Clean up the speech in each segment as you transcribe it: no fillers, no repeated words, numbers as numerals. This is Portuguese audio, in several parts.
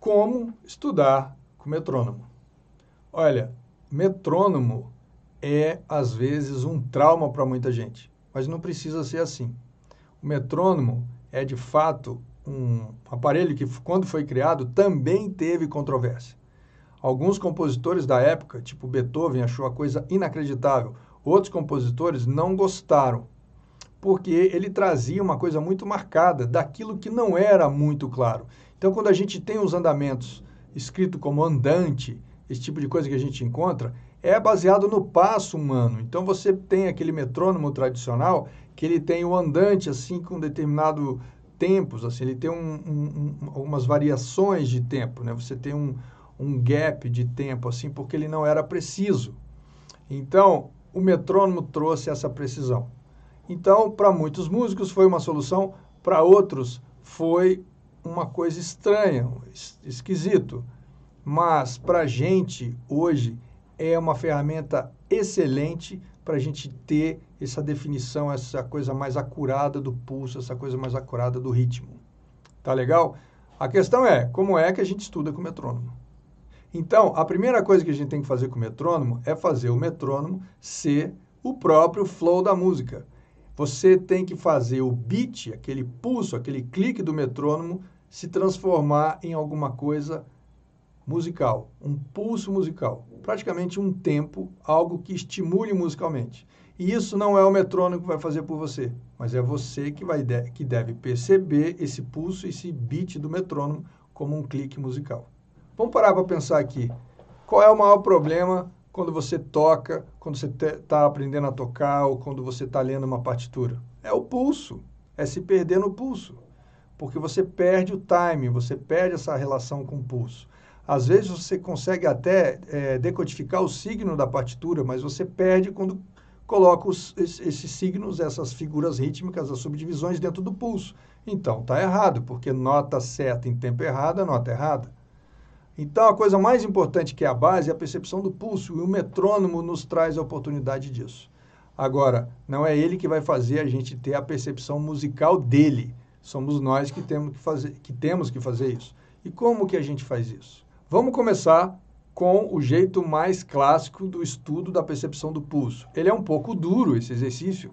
Como estudar com metrônomo? Olha, metrônomo é, às vezes, um trauma para muita gente, mas não precisa ser assim. O metrônomo é, de fato, um aparelho que, quando foi criado, também teve controvérsia. Alguns compositores da época, tipo Beethoven, achou a coisa inacreditável. Outros compositores não gostaram, porque ele trazia uma coisa muito marcada daquilo que não era muito claro. Então, quando a gente tem os andamentos escrito como andante, esse tipo de coisa que a gente encontra, é baseado no passo humano. Então, você tem aquele metrônomo tradicional que ele tem o andante assim com determinado tempos, assim, ele tem algumas variações de tempo, né? Você tem um gap de tempo, assim, porque ele não era preciso. Então, o metrônomo trouxe essa precisão. Então, para muitos músicos foi uma solução, para outros foi uma coisa estranha, esquisito. Mas para a gente, hoje, é uma ferramenta excelente para a gente ter essa definição, essa coisa mais acurada do pulso, essa coisa mais acurada do ritmo. Tá legal? A questão é, como é que a gente estuda com o metrônomo? Então, a primeira coisa que a gente tem que fazer com o metrônomo é fazer o metrônomo ser o próprio flow da música. Você tem que fazer o beat, aquele pulso, aquele clique do metrônomo, se transformar em alguma coisa musical, um pulso musical, praticamente um tempo, algo que estimule musicalmente. E isso não é o metrônomo que vai fazer por você, mas é você que deve perceber esse pulso, esse beat do metrônomo como um clique musical. Vamos parar para pensar aqui. Qual é o maior problema quando você toca, quando você está aprendendo a tocar ou quando você está lendo uma partitura? É o pulso, é se perder no pulso, porque você perde o time, você perde essa relação com o pulso. Às vezes você consegue até decodificar o signo da partitura, mas você perde quando coloca esses signos, essas figuras rítmicas, as subdivisões dentro do pulso. Então, está errado, porque nota certa em tempo errado é nota errada. Então, a coisa mais importante que é a base é a percepção do pulso, e o metrônomo nos traz a oportunidade disso. Agora, não é ele que vai fazer a gente ter a percepção musical dele. Somos nós que temos que fazer isso. E como que a gente faz isso? Vamos começar com o jeito mais clássico do estudo da percepção do pulso. Ele é um pouco duro, esse exercício,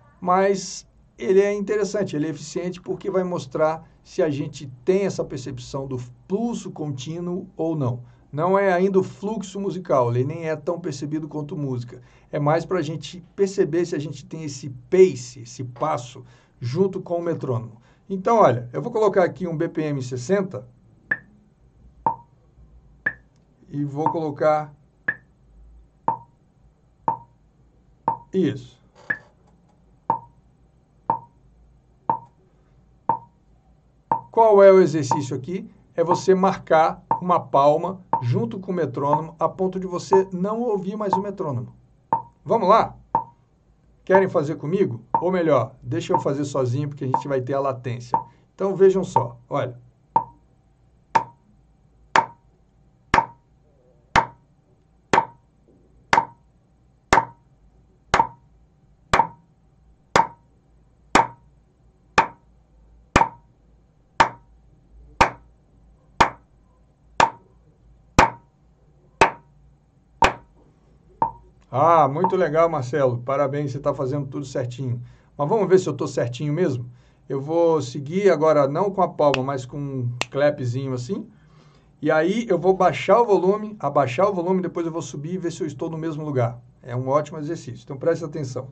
mas ele é interessante, ele é eficiente porque vai mostrar se a gente tem essa percepção do pulso contínuo ou não. Não é ainda o fluxo musical, ele nem é tão percebido quanto música. É mais para a gente perceber se a gente tem esse pace, esse passo, junto com o metrônomo. Então, olha, eu vou colocar aqui um BPM 60 e vou colocar isso. Qual é o exercício aqui? É você marcar uma palma junto com o metrônomo a ponto de você não ouvir mais o metrônomo. Vamos lá? Querem fazer comigo? Ou melhor, deixa eu fazer sozinho porque a gente vai ter a latência. Então vejam só, olha. Ah, muito legal, Marcelo. Parabéns, você está fazendo tudo certinho. Mas vamos ver se eu estou certinho mesmo? Eu vou seguir agora, não com a palma, mas com um clapzinho assim. E aí eu vou baixar o volume, abaixar o volume, depois eu vou subir e ver se eu estou no mesmo lugar. É um ótimo exercício. Então preste atenção.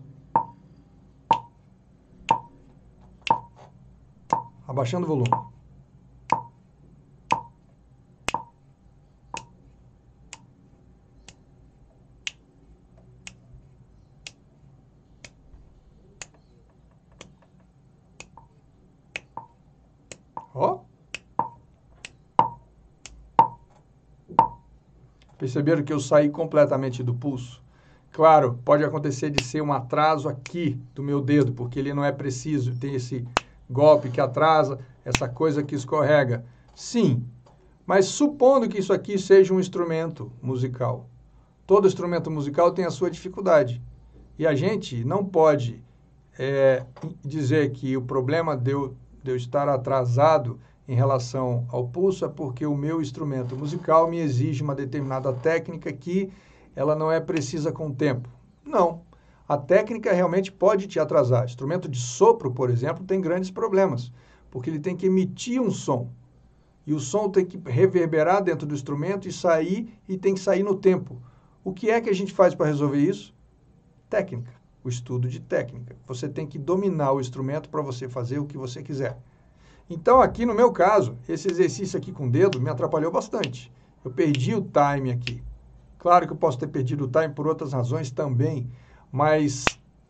Abaixando o volume. Ó. Perceberam que eu saí completamente do pulso? Claro, pode acontecer de ser um atraso aqui do meu dedo, porque ele não é preciso, tem esse golpe que atrasa, essa coisa que escorrega. Sim, mas supondo que isso aqui seja um instrumento musical. Todo instrumento musical tem a sua dificuldade. E a gente não pode dizer que o problema de eu estar atrasado em relação ao pulso é porque o meu instrumento musical me exige uma determinada técnica que ela não é precisa com o tempo. Não. A técnica realmente pode te atrasar. Instrumento de sopro, por exemplo, tem grandes problemas, porque ele tem que emitir um som. E o som tem que reverberar dentro do instrumento e tem que sair no tempo. O que é que a gente faz para resolver isso? Técnica, o estudo de técnica. Você tem que dominar o instrumento para você fazer o que você quiser. Então, aqui no meu caso, esse exercício aqui com o dedo me atrapalhou bastante. Eu perdi o time aqui. Claro que eu posso ter perdido o time por outras razões também, mas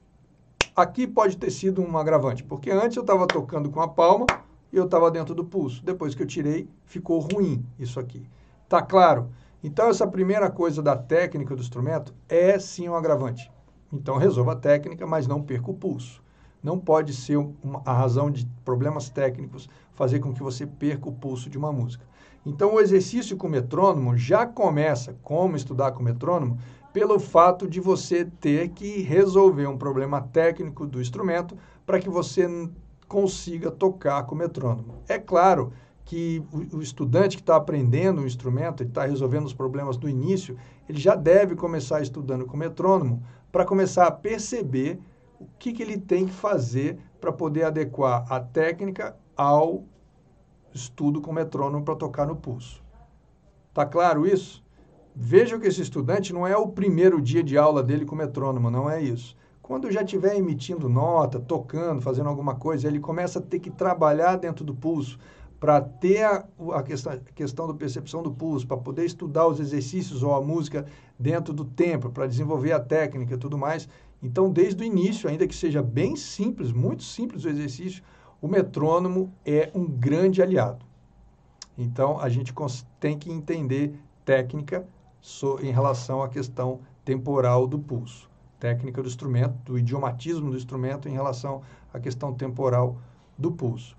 aqui pode ter sido um agravante, porque antes eu estava tocando com a palma e eu estava dentro do pulso. Depois que eu tirei, ficou ruim isso aqui. Tá claro? Então, essa primeira coisa da técnica do instrumento é sim um agravante. Então, resolva a técnica, mas não perca o pulso. Não pode ser a razão de problemas técnicos fazer com que você perca o pulso de uma música. Então, o exercício com metrônomo já começa, como estudar com metrônomo, pelo fato de você ter que resolver um problema técnico do instrumento para que você consiga tocar com metrônomo. É claro que o estudante que está aprendendo o instrumento e está resolvendo os problemas do início, ele já deve começar estudando com metrônomo para começar a perceber o que ele tem que fazer para poder adequar a técnica ao estudo com metrônomo para tocar no pulso. Tá claro isso? Veja que esse estudante não é o primeiro dia de aula dele com metrônomo, não é isso. Quando já estiver emitindo nota, tocando, fazendo alguma coisa, ele começa a ter que trabalhar dentro do pulso para ter a questão da percepção do pulso, para poder estudar os exercícios ou a música dentro do tempo, para desenvolver a técnica e tudo mais. Então, desde o início, ainda que seja bem simples, muito simples o exercício, o metrônomo é um grande aliado. Então, a gente tem que entender técnica em relação à questão temporal do pulso. Técnica do instrumento, do idiomatismo do instrumento em relação à questão temporal do pulso.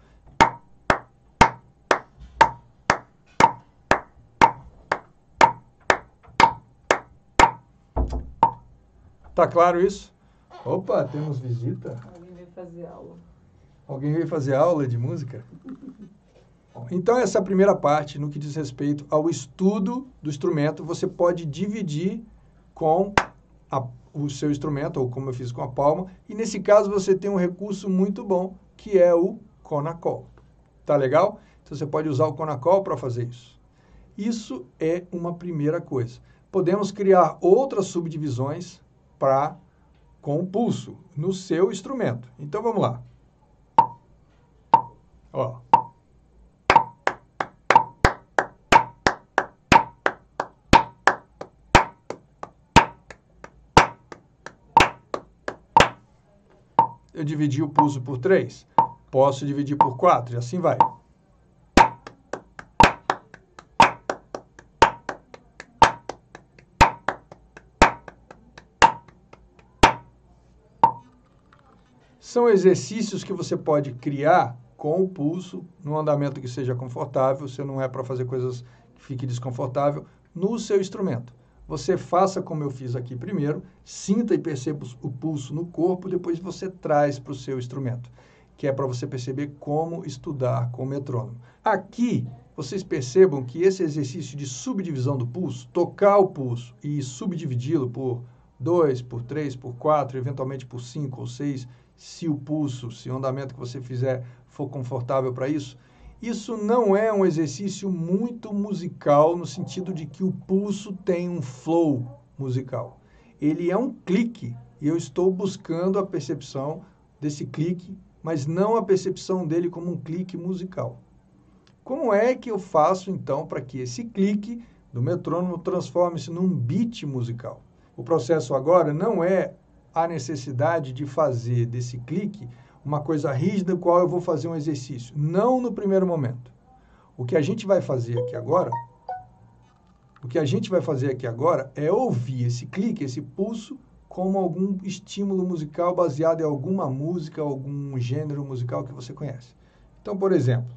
Tá claro isso? Opa, temos visita. Alguém veio fazer aula. Alguém veio fazer aula de música? Então, essa primeira parte, no que diz respeito ao estudo do instrumento, você pode dividir com o seu instrumento, ou como eu fiz com a palma, e nesse caso você tem um recurso muito bom, que é o Conacol. Tá legal? Então, você pode usar o Conacol para fazer isso. Isso é uma primeira coisa. Podemos criar outras subdivisões com o pulso no seu instrumento. Então, vamos lá. Ó. Eu dividi o pulso por 3. Posso dividir por 4 e assim vai. São exercícios que você pode criar com o pulso, num andamento que seja confortável, você não é para fazer coisas que fique desconfortável, no seu instrumento. Você faça como eu fiz aqui primeiro, sinta e perceba o pulso no corpo, depois você traz para o seu instrumento, que é para você perceber como estudar com o metrônomo. Aqui, vocês percebam que esse exercício de subdivisão do pulso, tocar o pulso e subdividi-lo por 2, por 3, por 4, eventualmente por 5 ou 6, se o andamento que você fizer for confortável para isso, isso não é um exercício muito musical no sentido de que o pulso tem um flow musical. Ele é um clique e eu estou buscando a percepção desse clique, mas não a percepção dele como um clique musical. Como é que eu faço, então, para que esse clique do metrônomo transforme-se num beat musical? O processo agora não é a necessidade de fazer desse clique uma coisa rígida, qual eu vou fazer um exercício. Não no primeiro momento. O que a gente vai fazer aqui agora é ouvir esse clique, esse pulso, como algum estímulo musical baseado em alguma música, algum gênero musical que você conhece. Então, por exemplo,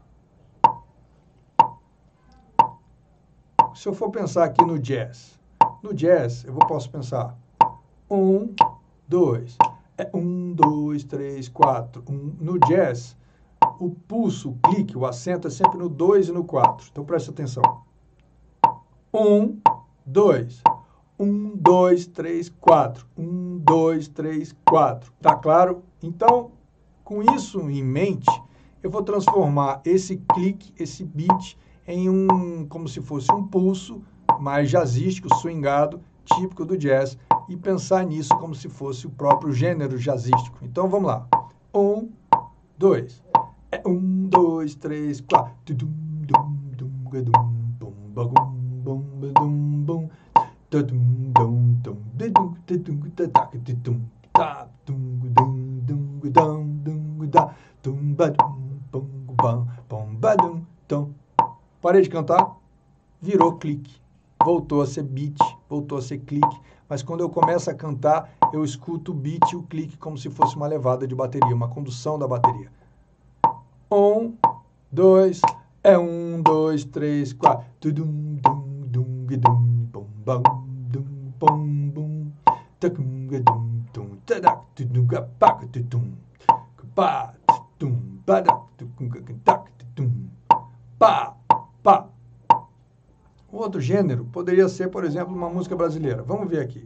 se eu for pensar aqui no jazz, eu posso pensar 1, 2, 1, 2, 3, 4. No jazz, o pulso, o clique, o acento é sempre no 2 e no 4. Então, presta atenção. 1, 2. 1, 2, 3, 4. 1, 2, 3, 4. Tá claro? Então, com isso em mente, eu vou transformar esse clique, esse beat, em como se fosse um pulso mais jazzístico, swingado, típico do jazz, e pensar nisso como se fosse o próprio gênero jazzístico. Então, vamos lá. 1, 2. 1, 2, 3, 4. Parei de cantar, virou clique. Voltou a ser beat, voltou a ser clique. Mas quando eu começo a cantar, eu escuto o beat e o clique como se fosse uma levada de bateria, uma condução da bateria. 1, 2, 1, 2, 3, 4. Um outro gênero poderia ser, por exemplo, uma música brasileira. Vamos ver aqui.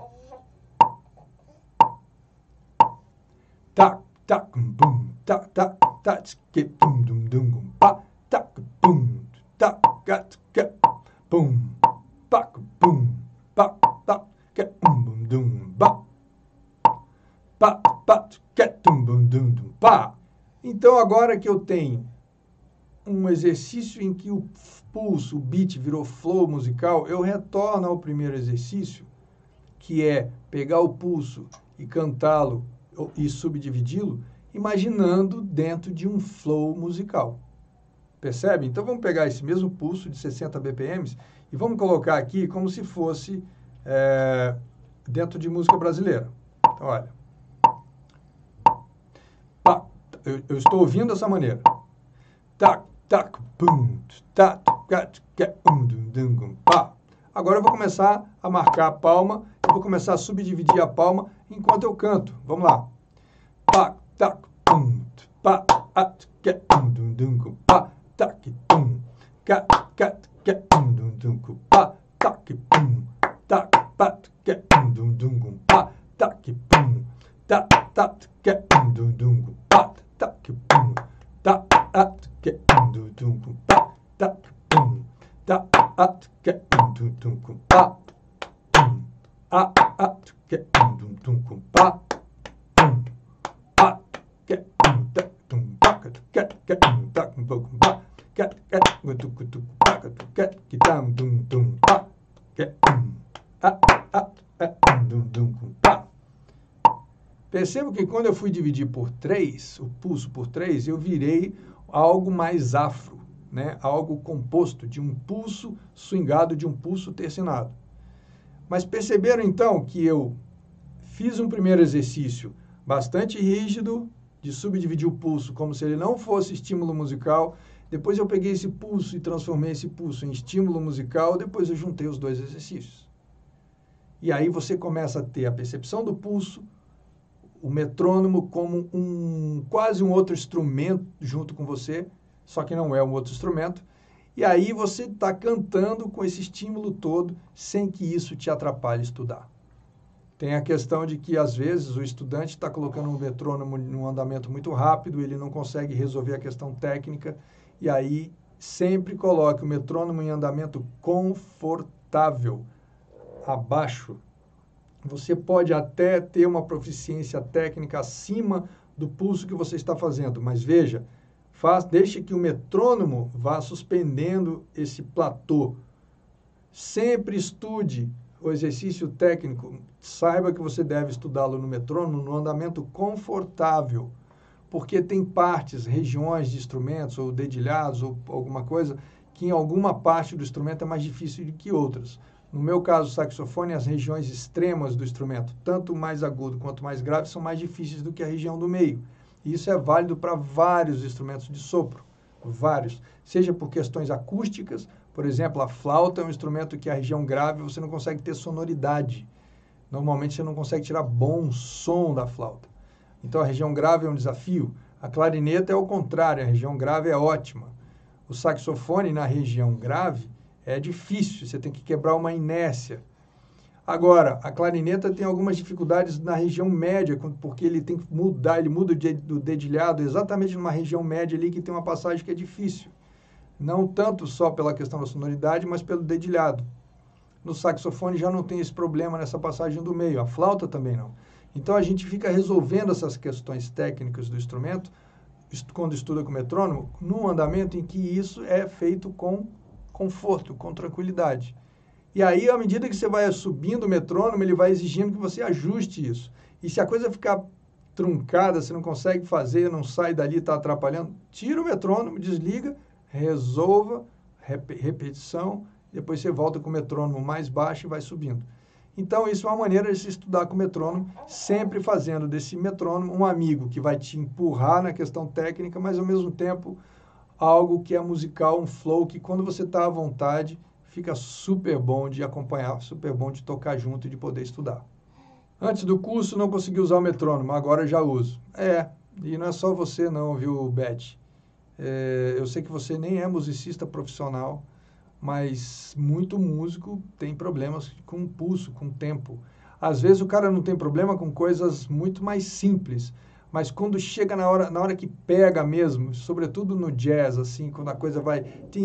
Tac, tac, bum, tac, tac, tac, que bum, dum, dum, bum, pa, tac, bum, tac, gat, que bum, pac, bum, pa, tac, que bum, dum, ba, pa, pa, que bum, dum, dum, pa. Então, agora que eu tenho um exercício em que o pulso, o beat virou flow musical, eu retorno ao primeiro exercício, que é pegar o pulso e cantá-lo e subdividi-lo, imaginando dentro de um flow musical. Percebe? Então vamos pegar esse mesmo pulso de 60 BPMs e vamos colocar aqui como se fosse dentro de música brasileira. Então, olha. Pá, eu estou ouvindo dessa maneira. Tac, tac, bum, tac, tac, dum, pá. Agora eu vou começar a marcar a palma, eu vou começar a subdividir a palma enquanto eu canto. Vamos lá. Pá, tac, bum, pá, at, que, dum, pá, tac, tum, cat, que, dum, pá, tac, pum, tac, pat, que, dum, pá, tac, pum, tac, que, dum, pá, tac, pum, tac, que, dum, pá, tac, pum, tac, que, dum, pá, tum, que, dum, pá, tum, pá, que, tum, pá, que, dum, pá, percebo que quando eu fui dividir por 3, o pulso por 3, eu virei algo mais afro, né? Algo composto de um pulso swingado, de um pulso tercinado. Mas perceberam então que eu fiz um primeiro exercício bastante rígido, de subdividir o pulso como se ele não fosse estímulo musical. Depois eu peguei esse pulso e transformei esse pulso em estímulo musical. Depois eu juntei os dois exercícios. E aí você começa a ter a percepção do pulso, o metrônomo como quase um outro instrumento junto com você, só que não é um outro instrumento. E aí você está cantando com esse estímulo todo, sem que isso te atrapalhe estudar. Tem a questão de que, às vezes, o estudante está colocando um metrônomo num andamento muito rápido, ele não consegue resolver a questão técnica, e aí sempre coloque o metrônomo em andamento confortável, abaixo. Você pode até ter uma proficiência técnica acima do pulso que você está fazendo, mas veja, deixe que o metrônomo vá suspendendo esse platô. Sempre estude o exercício técnico, saiba que você deve estudá-lo no metrônomo, no andamento confortável, porque tem partes, regiões de instrumentos, ou dedilhados, ou alguma coisa, que em alguma parte do instrumento é mais difícil do que outras. No meu caso, o saxofone, as regiões extremas do instrumento, tanto mais agudo quanto mais grave, são mais difíceis do que a região do meio. E isso é válido para vários instrumentos de sopro, vários, seja por questões acústicas. Por exemplo, a flauta é um instrumento que a região grave você não consegue ter sonoridade. Normalmente você não consegue tirar bom som da flauta. Então a região grave é um desafio. A clarineta é o contrário, a região grave é ótima. O saxofone na região grave é difícil, você tem que quebrar uma inércia. Agora, a clarineta tem algumas dificuldades na região média, porque ele tem que mudar, ele muda do dedilhado exatamente numa região média ali que tem uma passagem que é difícil. Não tanto só pela questão da sonoridade, mas pelo dedilhado. No saxofone já não tem esse problema nessa passagem do meio, a flauta também não. Então a gente fica resolvendo essas questões técnicas do instrumento, quando estuda com metrônomo, num andamento em que isso é feito com conforto, com tranquilidade. E aí, à medida que você vai subindo o metrônomo, ele vai exigindo que você ajuste isso. E se a coisa ficar truncada, você não consegue fazer, não sai dali, está atrapalhando, tira o metrônomo, desliga, resolva, repetição, depois você volta com o metrônomo mais baixo e vai subindo. Então, isso é uma maneira de se estudar com o metrônomo, sempre fazendo desse metrônomo um amigo que vai te empurrar na questão técnica, mas ao mesmo tempo algo que é musical, um flow que quando você está à vontade, fica super bom de acompanhar, super bom de tocar junto e de poder estudar. Antes do curso não consegui usar o metrônomo, agora já uso. E não é só você não, viu, Beth? Eu sei que você nem é musicista profissional, mas muito músico tem problemas com o pulso, com o tempo. Às vezes o cara não tem problema com coisas muito mais simples, mas quando chega na hora que pega mesmo, sobretudo no jazz, assim, quando a coisa vai...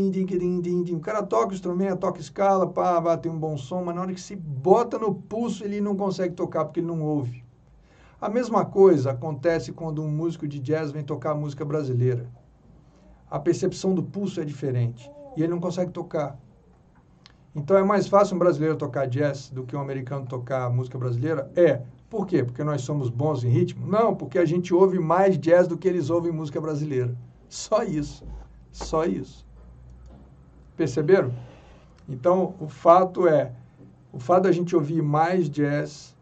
O cara toca o instrumento, toca escala, pá, tem um bom som, mas na hora que se bota no pulso, ele não consegue tocar porque ele não ouve. A mesma coisa acontece quando um músico de jazz vem tocar música brasileira. A percepção do pulso é diferente e ele não consegue tocar. Então é mais fácil um brasileiro tocar jazz do que um americano tocar música brasileira? Por quê? Porque nós somos bons em ritmo? Não, porque a gente ouve mais jazz do que eles ouvem música brasileira. Só isso. Só isso. Perceberam? Então, o fato da gente ouvir mais jazz,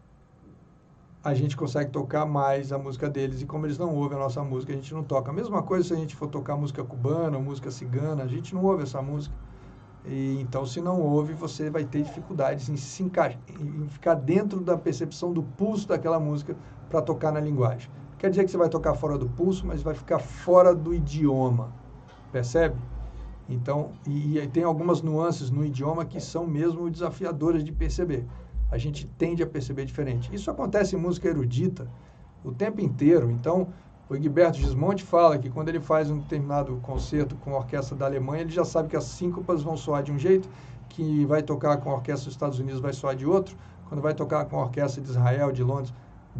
a gente consegue tocar mais a música deles. E como eles não ouvem a nossa música, a gente não toca. A mesma coisa se a gente for tocar música cubana ou música cigana, a gente não ouve essa música. E, então, se não ouve, você vai ter dificuldades em ficar dentro da percepção do pulso daquela música para tocar na linguagem. Quer dizer que você vai tocar fora do pulso, mas vai ficar fora do idioma. Percebe? Então, e tem algumas nuances no idioma que são mesmo desafiadoras de perceber. A gente tende a perceber diferente. Isso acontece em música erudita o tempo inteiro. Então, o Egberto Gismonti fala que quando ele faz um determinado concerto com a orquestra da Alemanha, ele já sabe que as síncopas vão soar de um jeito, que vai tocar com a orquestra dos Estados Unidos vai soar de outro, quando vai tocar com a orquestra de Israel, de Londres,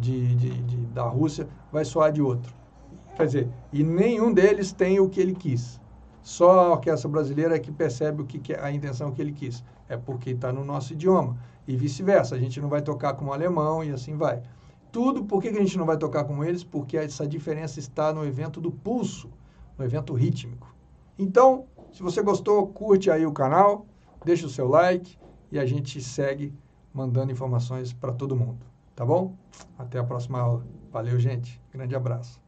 da Rússia, vai soar de outro. Quer dizer, e nenhum deles tem o que ele quis. Só a orquestra brasileira é que percebe o que é a intenção que ele quis. É porque está no nosso idioma. E vice-versa, a gente não vai tocar como alemão e assim vai. Tudo, por que a gente não vai tocar com eles? Porque essa diferença está no evento do pulso, no evento rítmico. Então, se você gostou, curte aí o canal, deixa o seu like e a gente segue mandando informações para todo mundo, tá bom? Até a próxima aula. Valeu, gente. Grande abraço.